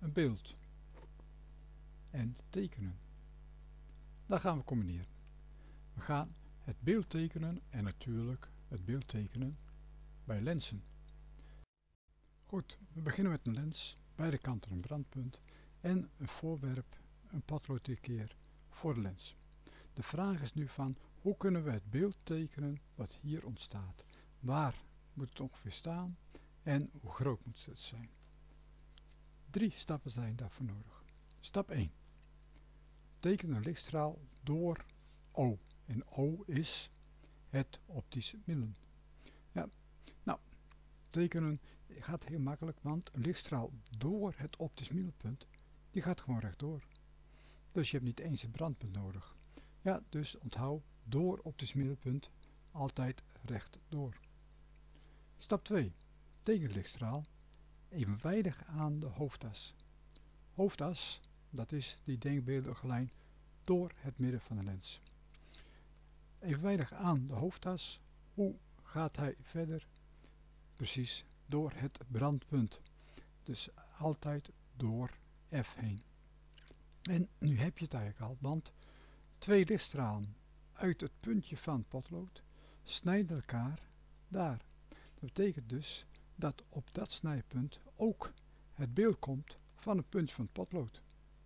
een beeld en tekenen. Dat gaan we combineren. We gaan het beeld tekenen en natuurlijk het beeld tekenen bij lenzen. Goed, we beginnen met een lens, beide kanten een brandpunt en een voorwerp, een potloodkeer voor de lens. De vraag is nu van hoe kunnen we het beeld tekenen wat hier ontstaat. Waar moet het ongeveer staan en hoe groot moet het zijn? 3 stappen zijn daarvoor nodig. Stap 1. Teken een lichtstraal door O. En O is het optisch middel. Ja, nou, tekenen gaat heel makkelijk, want een lichtstraal door het optisch middelpunt, die gaat gewoon rechtdoor. Dus je hebt niet eens het brandpunt nodig. Ja, dus onthoud door optisch middelpunt altijd rechtdoor. Stap 2. Teken de lichtstraal evenwijdig aan de hoofdas. Hoofdas, dat is die denkbeeldige lijn door het midden van de lens. Evenwijdig aan de hoofdas, hoe gaat hij verder? Precies door het brandpunt. Dus altijd door F heen. En nu heb je het eigenlijk al, want 2 lichtstralen uit het puntje van het potlood snijden elkaar daar. Dat betekent dus dat op dat snijpunt ook het beeld komt van het puntje van het potlood.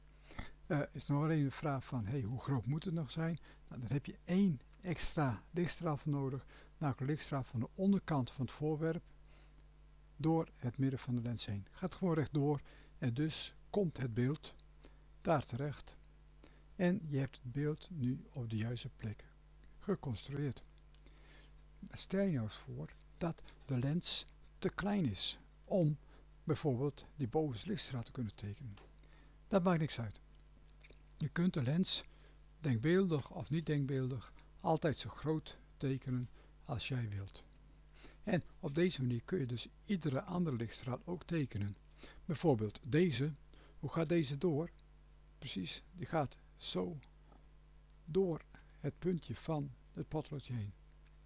Is nog alleen de vraag van hoe groot moet het nog zijn? Nou, daar heb je 1 extra lichtstraal voor nodig, namelijk de lichtstraal van de onderkant van het voorwerp door het midden van de lens heen. Gaat gewoon rechtdoor en dus komt het beeld daar terecht. En je hebt het beeld nu op de juiste plek geconstrueerd. Stel je nou eens voor dat de lens te klein is om bijvoorbeeld die bovenste lichtstraal te kunnen tekenen. Dat maakt niks uit. Je kunt de lens, denkbeeldig of niet denkbeeldig, altijd zo groot tekenen als jij wilt. En op deze manier kun je dus iedere andere lichtstraal ook tekenen. Bijvoorbeeld deze. Hoe gaat deze door? Precies, die gaat zo door het puntje van het potloodje heen.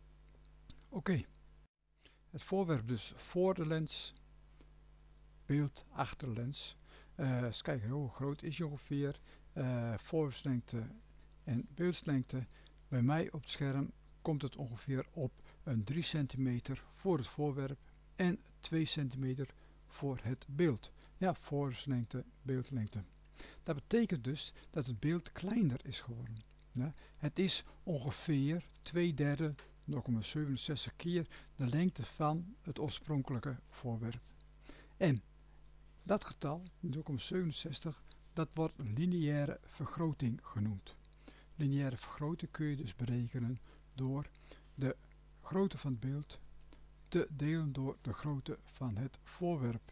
Oké. Het voorwerp dus voor de lens, beeld achter de lens. Eens kijken hoe groot is je ongeveer. Voorwerpslengte en beeldslengte. Bij mij op het scherm komt het ongeveer op een 3 cm voor het voorwerp en 2 cm voor het beeld. Ja, voorwerpslengte, beeldlengte. Dat betekent dus dat het beeld kleiner is geworden. Ja, het is ongeveer 2/3, 0,67 keer de lengte van het oorspronkelijke voorwerp. En dat getal, 0,67, dat wordt lineaire vergroting genoemd. Lineaire vergroting kun je dus berekenen door de grootte van het beeld te delen door de grootte van het voorwerp.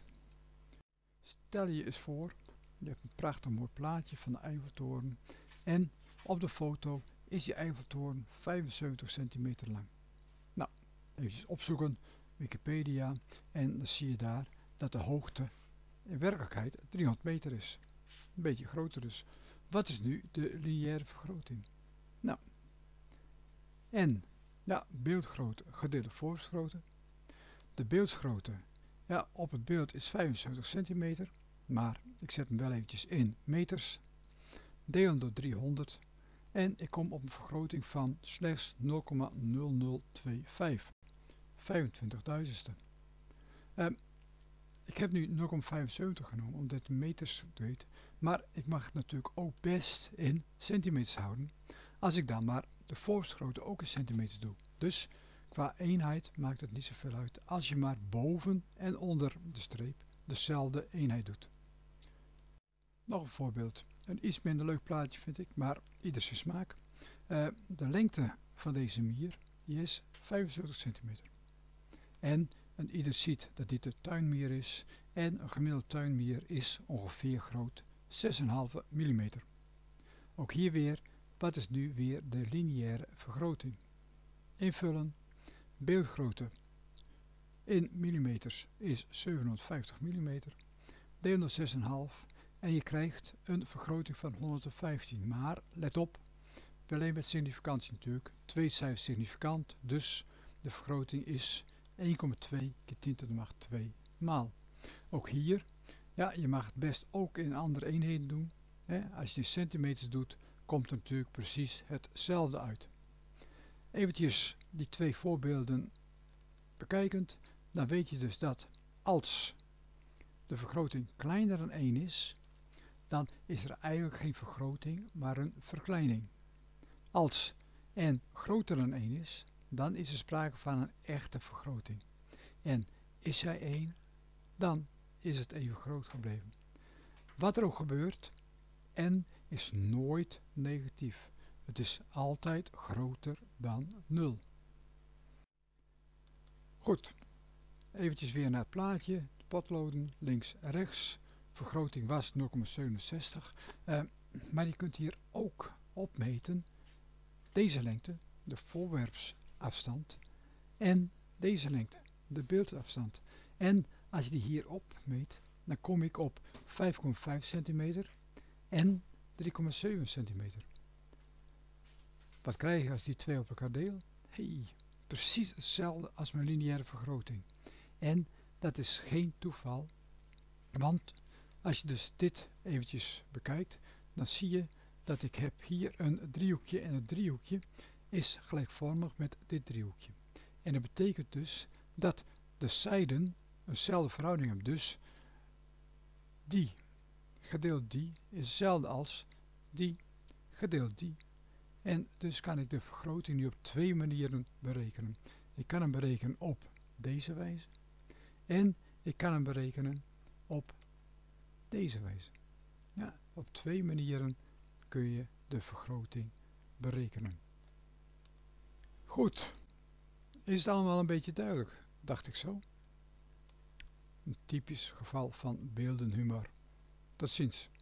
Stel je eens voor, je hebt een prachtig mooi plaatje van de Eiffeltoren en op de foto is die Eiffeltoren 75 centimeter lang. Nou, even opzoeken, Wikipedia, en dan zie je daar dat de hoogte in werkelijkheid 300 meter is. Een beetje groter dus. Wat is nu de lineaire vergroting? Nou, en ja, beeldgrootte gedeeld voorwerpsgrootte. De beeldsgrootte, ja, op het beeld is 75 centimeter, maar ik zet hem wel eventjes in meters. Delen door 300 en ik kom op een vergroting van slechts 0,0025. 25.000ste. Ik heb nu 0,75 genomen omdat het meters doet, maar ik mag het natuurlijk ook best in centimeters houden als ik dan maar de voorwerpsgrootte ook in centimeters doe. Dus qua eenheid maakt het niet zoveel uit als je maar boven en onder de streep dezelfde eenheid doet. Nog een voorbeeld. Een iets minder leuk plaatje vind ik, maar ieder zijn smaak. De lengte van deze mier is 75 centimeter. En ieder ziet dat dit de tuinmier is en een gemiddelde tuinmier is ongeveer groot 6,5 mm. Ook hier weer, wat is nu weer de lineaire vergroting? Invullen, beeldgrootte in millimeters is 750 mm, deel door 6,5 en je krijgt een vergroting van 115. Maar let op, wel even met significantie natuurlijk, 2 cijfers significant, dus de vergroting is 1,2 keer 10 to the macht 2 maal. Ook hier Ja, je mag het best ook in andere eenheden doen. Als je in centimeters doet, komt er natuurlijk precies hetzelfde uit. Eventjes die twee voorbeelden bekijkend, dan weet je dus dat als de vergroting kleiner dan 1 is, dan is er eigenlijk geen vergroting, maar een verkleining. Als n groter dan 1 is, dan is er sprake van een echte vergroting. En is zij 1, dan is het even groot gebleven. Wat er ook gebeurt, n is nooit negatief. Het is altijd groter dan 0. Goed, eventjes weer naar het plaatje. Potloden links en rechts. Vergroting was 0,67. Maar je kunt hier ook opmeten deze lengte, de voorwerpsafstand, en deze lengte, de beeldafstand. En als je die hier opmeet, dan kom ik op 5,5 cm en 3,7 cm. Wat krijg je als die twee op elkaar deel? Hey, precies hetzelfde als mijn lineaire vergroting. En dat is geen toeval, want als je dus dit eventjes bekijkt, dan zie je dat ik heb hier een driehoekje en het driehoekje is gelijkvormig met dit driehoekje. En dat betekent dus dat de zijden eenzelfde verhouding hebben. Dus die gedeeld die is hetzelfde als die gedeeld die. En dus kan ik de vergroting nu op twee manieren berekenen. Ik kan hem berekenen op deze wijze en ik kan hem berekenen op deze wijze. Ja, op twee manieren kun je de vergroting berekenen. Goed, is het allemaal een beetje duidelijk, dacht ik zo. Een typisch geval van beeldenhumor. Tot ziens.